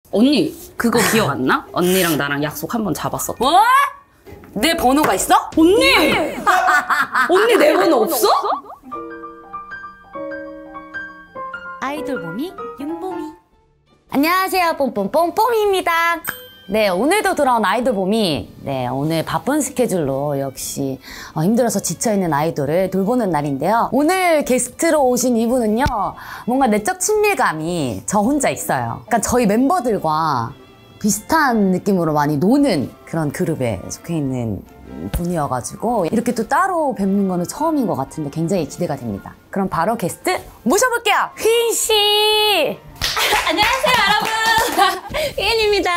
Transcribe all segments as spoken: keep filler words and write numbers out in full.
언니 그거 기억 안 나? 언니랑 나랑 약속 한 번 잡았었. 뭐? 내 번호가 있어? 언니! 언니 내 번호 없어? 아이돌 봄이 윤봄이. 안녕하세요, 뽐뽐뽐뽐입니다. 네, 오늘도 돌아온 아이돌 봄이, 네, 오늘 바쁜 스케줄로 역시 어, 힘들어서 지쳐있는 아이돌을 돌보는 날인데요. 오늘 게스트로 오신 이분은요, 뭔가 내적 친밀감이 저 혼자 있어요. 그러니까 저희 멤버들과 비슷한 느낌으로 많이 노는 그런 그룹에 속해 있는 분이어가지고 이렇게 또 따로 뵙는 거는 처음인 것 같은데 굉장히 기대가 됩니다. 그럼 바로 게스트 모셔볼게요. 휘인씨! 안녕하세요, 여러분. 휘인입니다.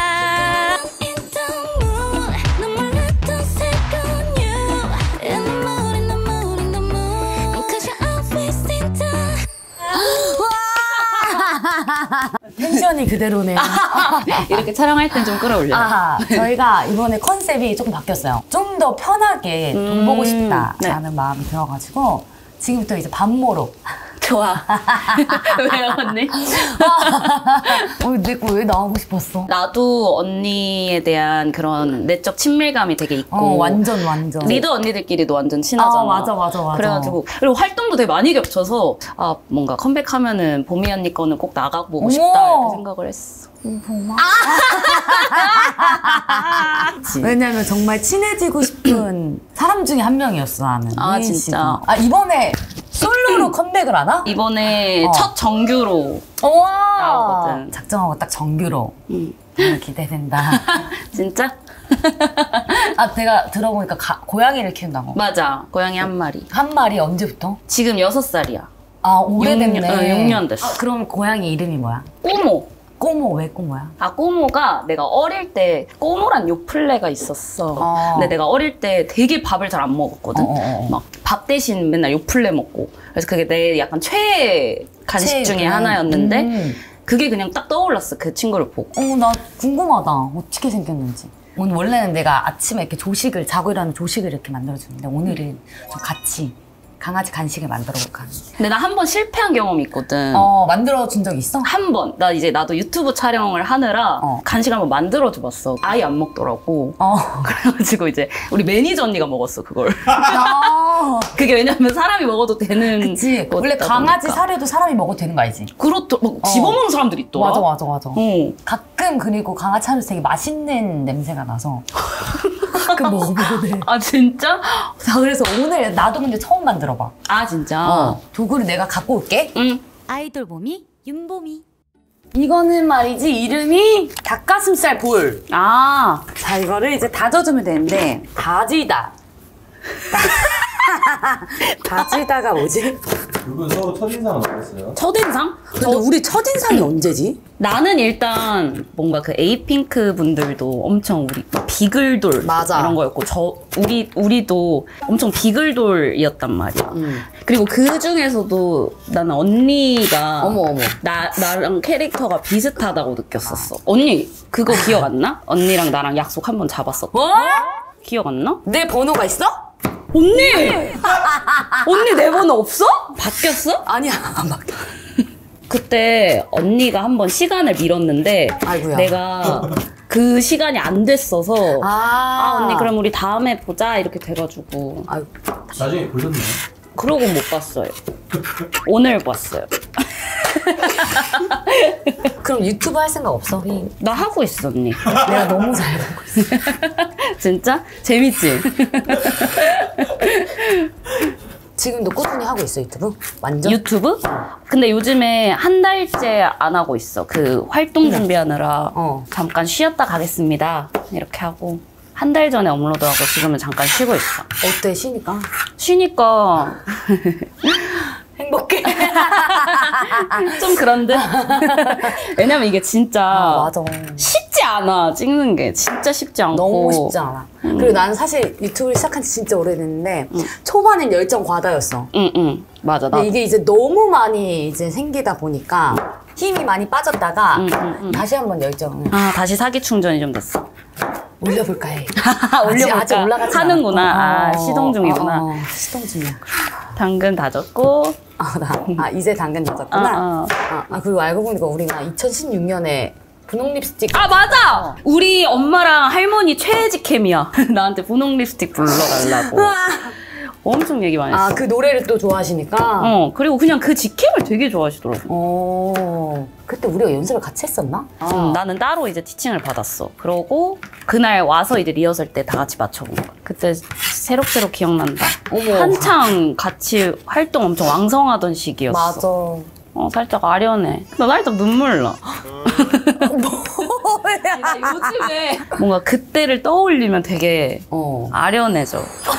텐션이 그대로네요. 이렇게 촬영할 땐 좀 끌어올려요. 아, 저희가 이번에 컨셉이 조금 바뀌었어요. 좀 더 편하게 돈 보고 싶다라는 네. 마음이 들어가지고 지금부터 이제 밥 먹으러. 좋아. 왜요, 언니? 어, 내 거 왜 나오고 싶었어? 나도 언니에 대한 그런 내적 친밀감이 되게 있고. 어, 완전 완전. 리더 언니들끼리도 완전 친하잖아. 아, 맞아, 맞아, 맞아. 그래가지고 그리고 활동도 되게 많이 겹쳐서 아 뭔가 컴백하면은 봄이 언니 거는 꼭 나가보고 싶다 이렇게 생각을 했어. 아! 왜냐면 정말 친해지고 싶은 사람 중에 한 명이었어, 나는. 아, 진짜. 아, 이번에 솔로로 컴백을 하나? 이번에 어. 첫 정규로 우와! 나오거든. 작정하고 딱 정규로. 응. 정말 기대된다. 진짜? 아, 내가 들어보니까 가, 고양이를 키운다고. 맞아. 고양이 한 마리. 한 마리 언제부터? 지금 여섯 살이야. 아, 오래됐네. 육 년, 어, 육 년 됐어. 아, 그럼 고양이 이름이 뭐야? 꼬모. 꼬모, 왜 꼬모야? 아, 꼬모가 내가 어릴 때 꼬모란 요플레가 있었어. 어. 근데 내가 어릴 때 되게 밥을 잘 안 먹었거든. 어, 어, 어. 막 밥 대신 맨날 요플레 먹고. 그래서 그게 내 약간 최애 간식 최애, 중에 음. 하나였는데 음. 그게 그냥 딱 떠올랐어. 그 친구를 보고. 어, 나 궁금하다. 어떻게 생겼는지. 오늘 원래는 내가 아침에 이렇게 조식을, 자고 일어나는 조식을 이렇게 만들어주는데 오늘은 좀 같이 강아지 간식을 만들어 볼까 하는데. 근데 나 한 번 실패한 경험이 있거든. 어, 만들어준 적 있어? 한 번. 나 이제 나도 유튜브 촬영을 하느라 어. 간식 한번 만들어줘봤어. 아예 안 먹더라고. 어. 그래가지고 이제 우리 매니저 언니가 먹었어, 그걸. 아, 그게 왜냐면 사람이 먹어도 되는. 그치. 원래 거다 강아지 보니까. 사료도 사람이 먹어도 되는 거 알지? 그렇더 막 어. 집어먹는 사람들이 있더라. 맞아, 맞아, 맞아. 어. 가끔 그리고 강아지 사료에서 되게 맛있는 냄새가 나서 가끔 먹어보게 돼. 아, 진짜? 자, 그래서 오늘 나도 근데 처음 만들어봐. 아, 진짜? 어. 도구를 내가 갖고 올게. 응. 아이돌 봄이 윤봄이. 이거는 말이지, 이름이 닭가슴살 볼. 아. 자, 이거를 이제 다져주면 되는데, 다지다. 다지다가 뭐지? 이분 서로 첫인상은 어땠어요? 첫인상? 근데 우리 첫인상이 언제지? 나는 일단 뭔가 그 에이핑크 분들도 엄청 우리 비글돌 맞아. 이런 거였고 저 우리 우리도 엄청 비글돌이었단 말이야. 음. 그리고 그 중에서도 나는 언니가 어머, 어머. 나 나랑 캐릭터가 비슷하다고 느꼈었어. 언니 그거 기억 안 나? 언니랑 나랑 약속 한 번 잡았었. 뭐? 기억 안 나? 내 번호가 있어? 언니! 언니 내 번호 없어? 바뀌었어? 아니야, 안 바뀌어. 그때 언니가 한번 시간을 미뤘는데 아이고야. 내가 그 시간이 안 됐어서 아, 아, 언니 그럼 우리 다음에 보자 이렇게 돼가지고 아유. 나중에 보셨나요? 그러고 못 봤어요. 오늘 봤어요. 그럼 유튜브 할 생각 없어? 휘? 나 하고 있어 언니. 내가 너무 잘 보고 있어. 진짜? 재밌지? 지금도 꾸준히 하고 있어, 유튜브? 완전? 유튜브? 근데 요즘에 한 달째 안 하고 있어. 그 활동 준비하느라 어. 잠깐 쉬었다 가겠습니다 이렇게 하고 한 달 전에 업로드하고 지금은 잠깐 쉬고 있어. 어때, 쉬니까? 쉬니까 행복해. 좀 그런데 왜냐면 이게 진짜 아, 맞아. 쉽지 않아. 찍는 게 진짜 쉽지 않고 너무 쉽지 않아. 음. 그리고 나는 사실 유튜브를 시작한 지 진짜 오래됐는데 음. 초반엔 열정 과다였어. 응응 맞아. 나 근데 이게 이제 너무 많이 이제 생기다 보니까 힘이 많이 빠졌다가 음, 음, 음. 다시 한번 열정을 아, 다시 사기 충전이 좀 됐어. 올려볼까 해. 올려볼까? 아직, 아직 올라가지 하는구나. 아, 않았고. 시동 중이구나. 어, 어, 시동 중이야. 당근 다졌고. 아, 나, 아 이제 당근 넣었구나. 어, 어. 아, 아, 그리고 알고 보니까 우리가 이천십육 년에 분홍 립스틱. 아 맞아! 우리 엄마랑 할머니 최애지 캠이야. 나한테 분홍 립스틱 불러달라고. 엄청 얘기 많이 했어. 아, 그 노래를 또 좋아하시니까? 어, 그리고 그냥 그 직캠을 되게 좋아하시더라고. 어, 그때 우리가 연습을 같이 했었나? 아. 음, 나는 따로 이제 티칭을 받았어. 그러고 그날 와서 이제 리허설 때 다 같이 맞춰본 거야. 그때 새록새록 기억난다. 어머. 한창 같이 활동 엄청 왕성하던 시기였어. 맞아. 어, 살짝 아련해. 나 살짝 눈물 나. 뭐야? 요즘에 뭔가 그때를 떠올리면 되게 어. 아련해져.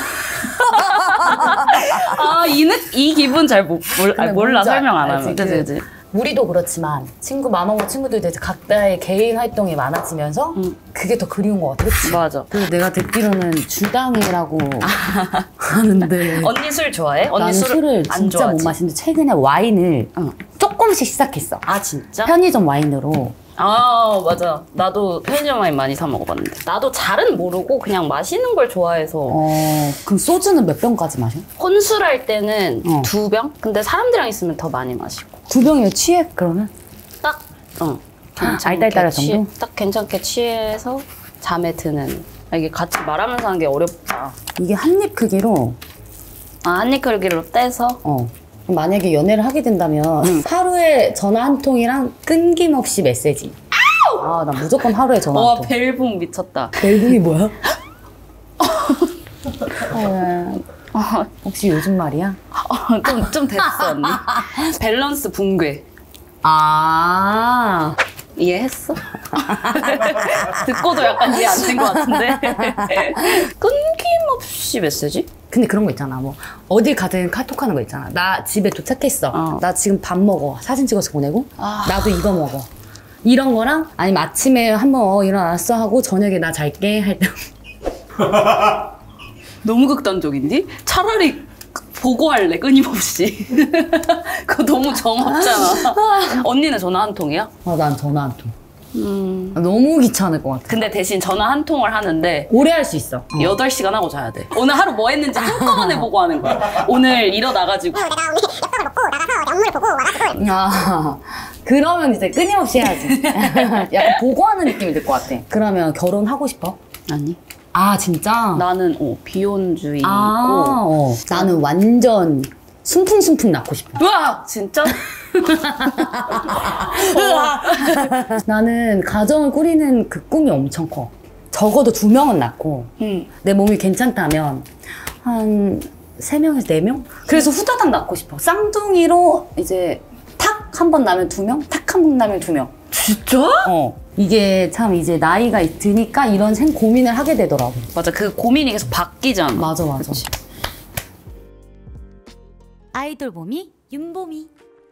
아, 이, 느, 이 기분 잘 못, 몰, 아니, 몰라, 뭔지 설명 안 알지? 하면. 그치, 그치. 우리도 그렇지만 친구 마마무 친구들도 이제 각자의 개인 활동이 많아지면서 음. 그게 더 그리운 것 같아. 그치? 맞아. 그리고 내가 듣기로는 주당이라고 하는데 언니 술 좋아해? 언니 난 술을, 술을 안 진짜 좋아하지? 못 마시는데 최근에 와인을 응. 조금씩 시작했어. 아, 진짜? 편의점 와인으로. 아, 맞아. 나도 편의점 와인 많이 사 먹어봤는데. 나도 잘은 모르고 그냥 마시는 걸 좋아해서. 어, 그럼 소주는 몇 병까지 마셔? 혼술할 때는 어. 두 병? 근데 사람들이랑 있으면 더 많이 마시고. 두 병이면 취해? 그러면? 딱, 어. 알딸딸할 취해- 정도? 딱 괜찮게 취해서 잠에 드는. 아, 이게 같이 말하면서 하는 게 어렵다. 이게 한 입 크기로 아, 한입 크기로 떼서? 어. 그럼 만약에 연애를 하게 된다면 하루에 전화 한 통이랑 끊김없이 메시지. 아, 나 무조건 하루에 전화 와, 한 통. 벨붕 미쳤다. 벨붕이 뭐야? 어, 혹시 요즘 말이야? 어, 좀, 좀 됐어, 언니. 밸런스 붕괴. 아, 이해했어? 듣고도 약간 이해 안 된 것 같은데. 끊김없이 메시지? 근데 그런 거 있잖아. 뭐 어딜 가든 카톡하는 거 있잖아. 나 집에 도착했어. 어. 나 지금 밥 먹어. 사진 찍어서 보내고. 아. 나도 이거 먹어. 이런 거랑 아니면 아침에 한번 어, 일어났어 하고 저녁에 나 잘게 할 때. 너무 극단적인데? 차라리 보고할래, 끊임없이. 그거 너무 정없잖아. 언니는 전화 한 통이야? 아, 난 전화 한 통. 음. 너무 귀찮을 것 같아. 근데 대신 전화 한 통을 하는데 오래 할 수 있어. 어. 여덟 시간 하고 자야 돼. 오늘 하루 뭐 했는지 한꺼번에 보고 하는 거야. 오늘 일어나가지고. 아, 그러면 이제 끊임없이 해야지. 약간 보고하는 느낌이 들 것 같아. 그러면 결혼하고 싶어? 아니. 아, 진짜? 나는 어, 비혼주의고. 아, 어. 나는 완전 순풍순풍 낳고 싶어. 우와! 진짜? 나는 가정을 꾸리는 그 꿈이 엄청 커. 적어도 두 명은 낳고 응. 내 몸이 괜찮다면 한 세 명에서 네 명? 그래서 후다닥 낳고 싶어. 쌍둥이로 이제 탁 한 번 낳으면 두 명, 탁 한 번 낳으면 두 명. 진짜? 어. 이게 참 이제 나이가 드니까 이런 생 고민을 하게 되더라고. 맞아. 그 고민이 계속 바뀌잖아. 맞아, 맞아. 그치? 아이돌 봄이 윤봄이.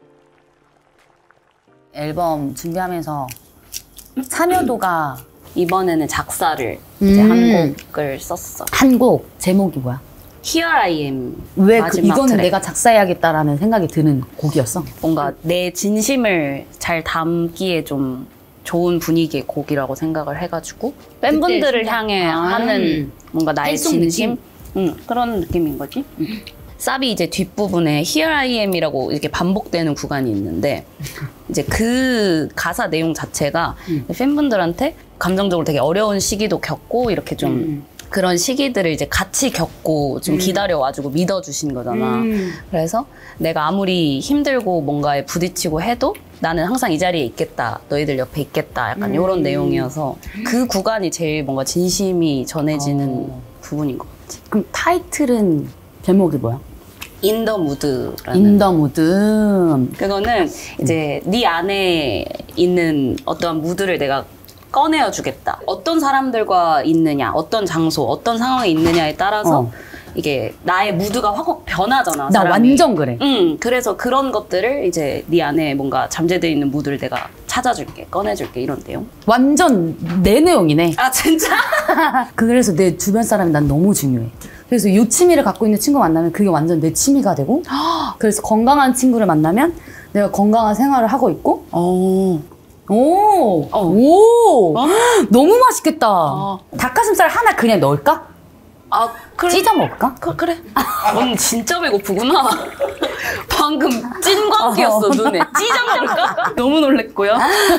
앨범 준비하면서 참여도가 이번에는 작사를 이제 음. 한 곡을 썼어. 한 곡 제목이 뭐야? Here I Am. 왜 그, 마지막 이거는 트랙. 내가 작사해야겠다라는 생각이 드는 곡이었어? 뭔가 내 진심을 잘 담기에 좀 좋은 분위기의 곡이라고 생각을 해가지고 팬분들을 심장. 향해 아. 하는 뭔가 나의 팬송 진심? 느낌? 응, 그런 느낌인 거지. 사비 이제 뒷부분에 Here I Am이라고 이렇게 반복되는 구간이 있는데 이제 그 가사 내용 자체가 음. 팬분들한테 감정적으로 되게 어려운 시기도 겪고 이렇게 좀 음. 그런 시기들을 이제 같이 겪고 좀 음. 기다려와주고 믿어주신 거잖아. 음. 그래서 내가 아무리 힘들고 뭔가에 부딪히고 해도 나는 항상 이 자리에 있겠다. 너희들 옆에 있겠다. 약간 음. 이런 내용이어서 그 구간이 제일 뭔가 진심이 전해지는 어. 부분인 것 같아. 그럼 타이틀은 제목이 뭐야? In the Mood라는. 인더 무드. 그거는 이제 네 안에 있는 어떠한 무드를 내가 꺼내어 주겠다. 어떤 사람들과 있느냐, 어떤 장소, 어떤 상황에 있느냐에 따라서 어. 이게 나의 무드가 확 변하잖아. 나 사람이. 완전 그래. 응, 그래서 그런 것들을 이제 네 안에 뭔가 잠재되어 있는 무드를 내가 찾아줄게, 꺼내줄게 이런 내용. 완전 내 내용이네. 아 진짜? 그래서 내 주변 사람이 난 너무 중요해. 그래서 이 취미를 갖고 있는 친구 만나면 그게 완전 내 취미가 되고 그래서 건강한 친구를 만나면 내가 건강한 생활을 하고 있고 어. 오, 어. 오, 어? 너무 맛있겠다. 어. 닭가슴살 하나 그냥 넣을까? 아 그래. 찢어 먹을까? 그, 그래. 언니 진짜 배고프구나. 방금 찐광기였어 눈에. 찢어 먹을까? 너무 놀랬고요.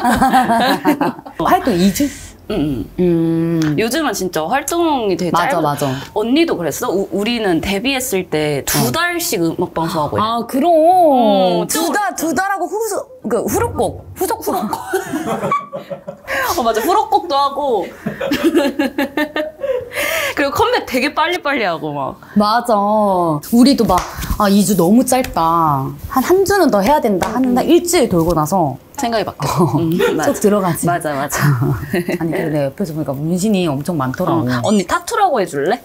활동 이 주? 음. 음. 요즘은 진짜 활동이 되게 맞아, 짧아. 맞아. 언니도 그랬어? 우, 우리는 데뷔했을 때 두 달씩 음악 방송하고 이래. 아, 그럼. 어, 두 달, 두 달하고 후수, 그, 후루곡. 후속 후루곡. 어, 맞아. 후럭곡도 하고. 그리고 컴백 되게 빨리빨리 하고 막. 맞아. 우리도 막, 아, 이 주 너무 짧다. 한, 한 주는 더 해야 된다. 하는데 일주일 돌고 나서 생각이 바뀌어. 음, 쭉 들어가지. 맞아, 맞아. 아니, 근데 내가 옆에서 보니까 문신이 엄청 많더라고. 어, 언니 타투라고 해줄래?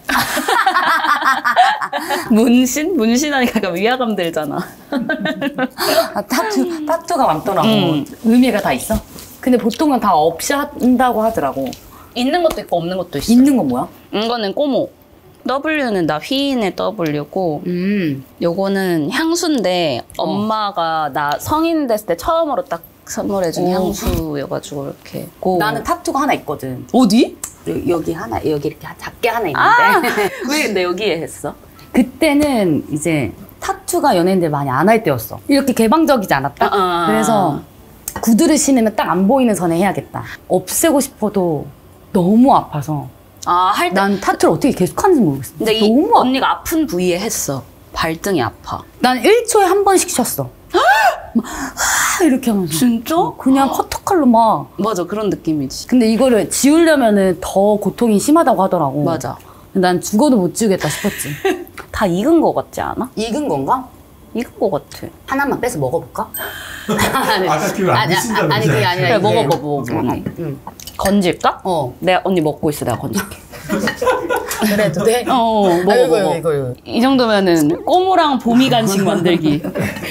문신? 문신하니까 약간 위화감 들잖아. 아, 타투, 타투가 많더라고. 음. 의미가 다 있어? 근데 보통은 다 없이 한다고 하더라고. 있는 것도 있고 없는 것도 있어. 있는 건 뭐야? 이거는 꼬모. W는 나 휘인의 W고 음. 요거는 향수인데 엄마가 나 성인 됐을 때 처음으로 딱 선물해준 오. 향수여가지고 이렇게 고. 나는 타투가 하나 있거든. 어디? 여- 여기 하나, 여기 이렇게 작게 하나 있는데. 아! 왜 근데 여기에 했어? 그때는 이제 타투가 연예인들 많이 안 할 때였어. 이렇게 개방적이지 않았다? 아, 아. 그래서 구두를 신으면 딱 안 보이는 선에 해야겠다. 없애고 싶어도 너무 아파서. 아, 할 때. 난 타투를 어떻게 계속 하는지 모르겠어. 근데 이 너무 아파. 언니가 아픈 부위에 했어. 발등이 아파. 난 일 초에 한 번씩 쉬었어. 막, 하, 이렇게 하면서. 진짜? 그냥 커터칼로 막. 맞아, 그런 느낌이지. 근데 이거를 지우려면은 더 고통이 심하다고 하더라고. 맞아. 난 죽어도 못 지우겠다 싶었지. 다 익은 거 같지 않아? 익은 건가? 익은 거 같아. 하나만 빼서 먹어볼까? 아까 그걸 안 아니, 드신다면서요? 아니, 그게 아니라. 그래, 이게- 먹어봐, 먹어봐. 언니. 응. 건질까? 어. 내가 언니 먹고 있어, 내가 건질게. 그래도 돼? 어, 먹어, 아이고, 먹어. 이거, 이거. 이 정도면은 꼬무랑 봄이 간식 만들기.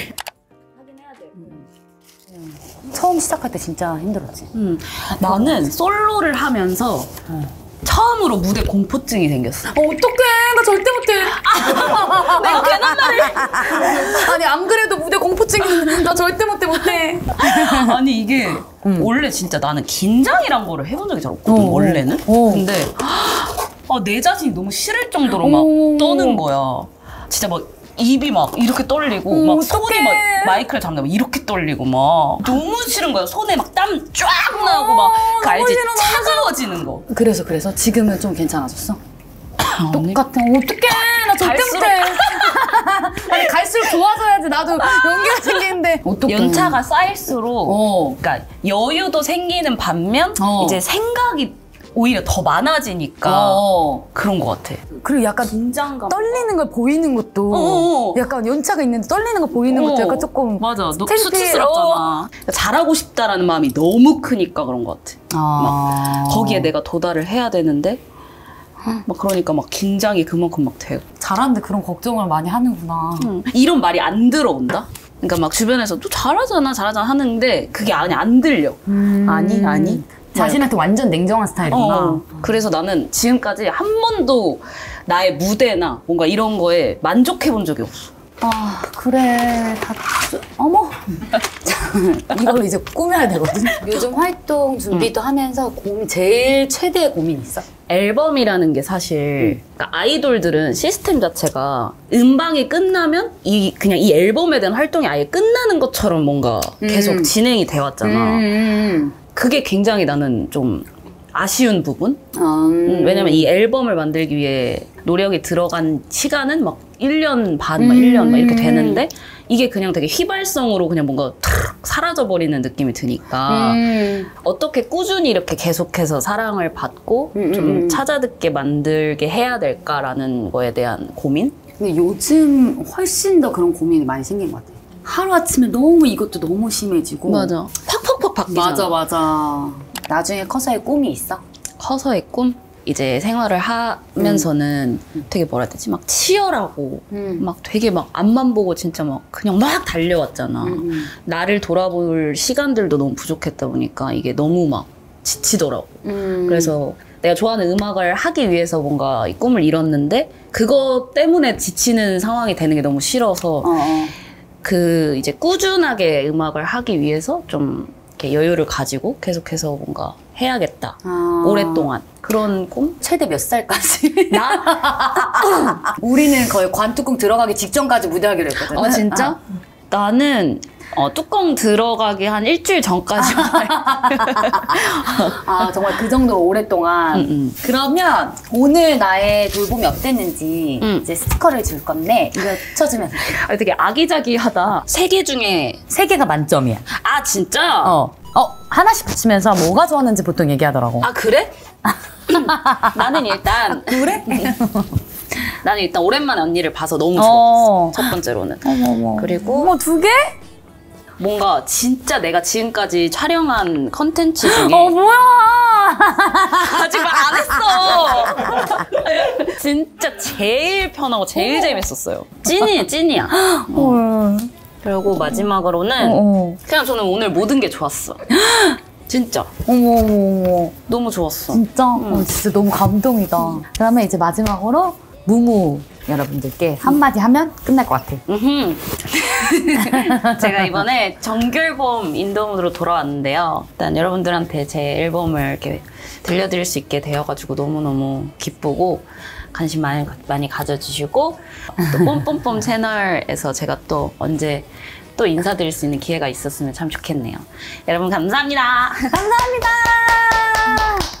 처음 시작할 때 진짜 힘들었지. 음, 나는 솔로를 하면서 처음으로 무대 공포증이 생겼어. 어, 어떡해. 나 절대 못해. 내가 괜한 말을. 아니, 안 그래도 무대 공포증 있는데 나 절대 못해, 못해. 아니 이게 원래 진짜 나는 긴장이란 거를 해본 적이 잘 없거든, 어, 원래는. 어. 근데 아, 내 자신이 너무 싫을 정도로 막 어. 떠는 거야. 진짜 막 입이 막 이렇게 떨리고 어, 막 어떡해. 손이 막 마이크를 잡는다 막 이렇게 떨리고 막 너무 싫은 거야. 손에 막 땀 쫙 나고 막 그 너무 알지? 싫어, 너무 차가워지는 거. 그래서, 그래서 지금은 좀 괜찮아졌어? 언니? 똑같아. 어떡해. 나 절대 갈수록- 못해. 아니, 갈수록 좋아져야지. 나도 연기가 생기는데. 어떡해. 연차가 쌓일수록 어. 그러니까 여유도 생기는 반면 어. 이제 생각이 오히려 더 많아지니까 어. 그런 것 같아. 그리고 약간 긴장감. 떨리는 걸 보이는 것도 어어. 약간 연차가 있는데 떨리는 걸 보이는 것도 어. 약간 조금 맞아. 너 창피해. 수치스럽잖아. 잘하고 싶다라는 마음이 너무 크니까 그런 것 같아. 아. 거기에 내가 도달을 해야 되는데 막 그러니까 막 긴장이 그만큼 막 되고. 잘하는데 그런 걱정을 많이 하는구나. 응. 이런 말이 안 들어온다? 그러니까 막 주변에서 또 잘하잖아 잘하잖아 하는데 그게 아니 안 들려. 음. 아니 아니. 자신한테 완전 냉정한 스타일이구나. 어, 그래서 나는 지금까지 한 번도 나의 무대나 뭔가 이런 거에 만족해 본 적이 없어. 아, 그래. 다, 어머. 이걸로 이제 꾸며야 되거든. 요즘 활동 준비도 하면서 고민, 제일 최대의 고민 있어? 앨범이라는 게 사실 그러니까 아이돌들은 시스템 자체가 음방이 끝나면 이 그냥 이 앨범에 대한 활동이 아예 끝나는 것처럼 뭔가 계속 음. 진행이 돼 왔잖아. 음. 그게 굉장히 나는 좀 아쉬운 부분? 음. 음, 왜냐면 이 앨범을 만들기 위해 노력이 들어간 시간은 막 일 년 반, 막 일 년 막 이렇게 되는데 이게 그냥 되게 휘발성으로 그냥 뭔가 탁 사라져버리는 느낌이 드니까 음. 어떻게 꾸준히 이렇게 계속해서 사랑을 받고 음, 좀 음, 음. 찾아듣게 만들게 해야 될까라는 거에 대한 고민? 근데 요즘 훨씬 더 그런 고민이 많이 생긴 것 같아. 하루아침에 너무 이것도 너무 심해지고. 팍팍팍 바뀌잖아. 맞아, 맞아. 나중에 커서의 꿈이 있어? 커서의 꿈? 이제 생활을 하면서는 되게 뭐라 해야 되지? 막 치열하고 음. 막 되게 막 앞만 보고 진짜 막 그냥 막 달려왔잖아. 음, 음. 나를 돌아볼 시간들도 너무 부족했다 보니까 이게 너무 막 지치더라고. 음. 그래서 내가 좋아하는 음악을 하기 위해서 뭔가 이 꿈을 이뤘는데 그것 때문에 지치는 상황이 되는 게 너무 싫어서 어, 어. 그 이제 꾸준하게 음악을 하기 위해서 좀 이렇게 여유를 가지고 계속해서 뭔가 해야겠다. 아. 오랫동안. 그런 꿈? 최대 몇 살까지? 나? 우리는 거의 관뚜껑 들어가기 직전까지 무대하기로 했거든. 어, 진짜? 나는 어, 뚜껑 들어가기 한 일주일 전까지만. 아, 정말 그 정도로 오랫동안. 음, 음. 그러면 오늘 나의 돌봄이 어땠는지 음. 이제 스티커를 줄 건데 이거 쳐주면 아, 되게 아기자기하다. 세 개 중에. 세 개가 만점이야. 아, 진짜? 어. 어, 하나씩 붙이면서 뭐가 좋았는지 보통 얘기하더라고. 아, 그래? 나는 일단. 그래? 나는 일단 오랜만에 언니를 봐서 너무 좋아. 어. 첫 번째로는. 어머머. 그리고 뭐 두 개? 뭔가 진짜 내가 지금까지 촬영한 컨텐츠 중에 어, 뭐야! 아직 말 안 했어. 진짜 제일 편하고 제일 재밌었어요. 찐이 찐이야. 헐. 그리고 마지막으로는 어. 그냥 저는 오늘 모든 게 좋았어. 진짜 어머, 어머, 어머. 너무 좋았어. 진짜? 어, 진짜 너무 감동이다. 그러면 이제 마지막으로 무무 여러분들께 한마디 하면 끝날 것 같아. 음흠. 제가 이번에 정규앨범 인도문으로 돌아왔는데요. 일단 여러분들한테 제 앨범을 이렇게 들려드릴 수 있게 되어가지고 너무너무 기쁘고 관심 많이, 많이 가져주시고 또 뽐뽐뽐 채널에서 제가 또 언제 또 인사드릴 수 있는 기회가 있었으면 참 좋겠네요. 여러분 감사합니다. 감사합니다.